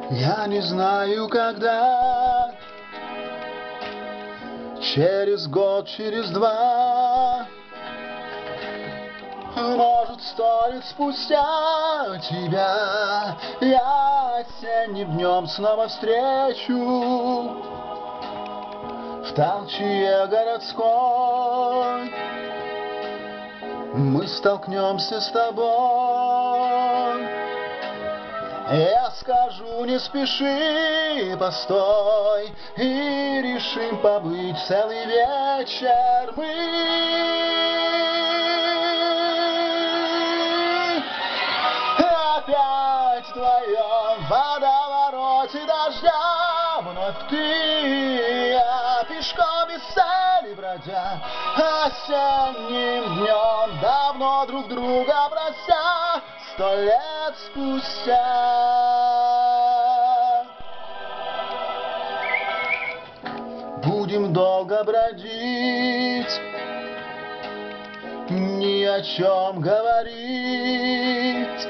Я не знаю, когда, через год, через два, может, 100 лет спустя тебя я осенним днем снова встречу в толчье городской. Мы столкнемся с тобой. Я скажу, не спеши, постой, и решим побыть целый вечер мы. Опять вдвоем в водовороте дождя, вновь ты, я пешком без цели бродя, осенним днем, давно друг друга прося, 100 лет спустя. Будем долго бродить, ни о чем говорить.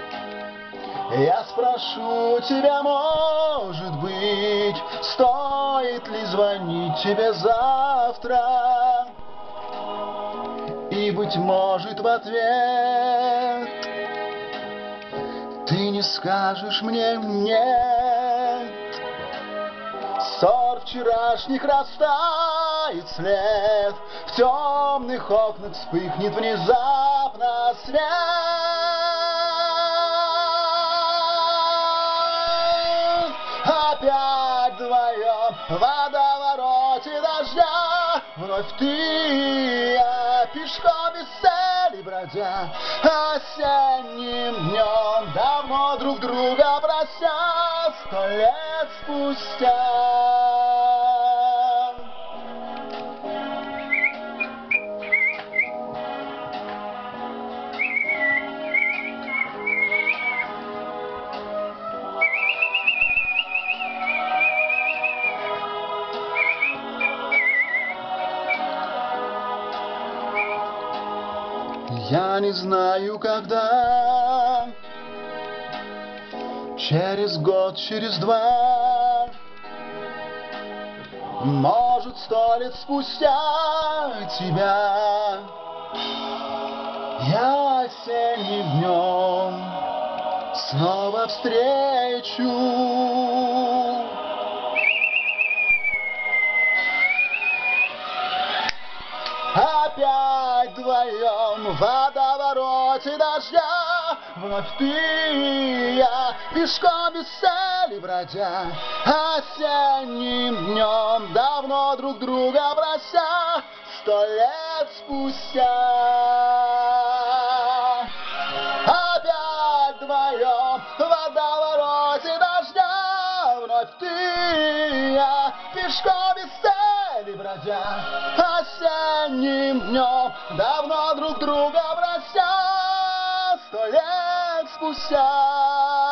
Я спрошу тебя, может быть, стоит ли звонить тебе завтра? И, быть может, в ответ ты не скажешь мне нет. Ссор вчерашних растает след, в темных окнах вспыхнет внезапно свет. Опять вдвоем в водовороте дождя, вновь ты, я пешком без цели бродя, осенним днем, давно друг друга прося, 100 лет спустя. Я не знаю, когда, через год, через два, может, 100 лет спустя тебя я осенним днем снова встречу. Опять вдвоем в водовороте дождя, вновь ты, я пешком без цели бродя, осенним днем, давно друг друга прося, 100 лет спустя. Опять вдвоем в водовороте дождя, вновь ты, я пешком без цели бродя, осенним днем, давно друг друга прося, 100 лет спустя.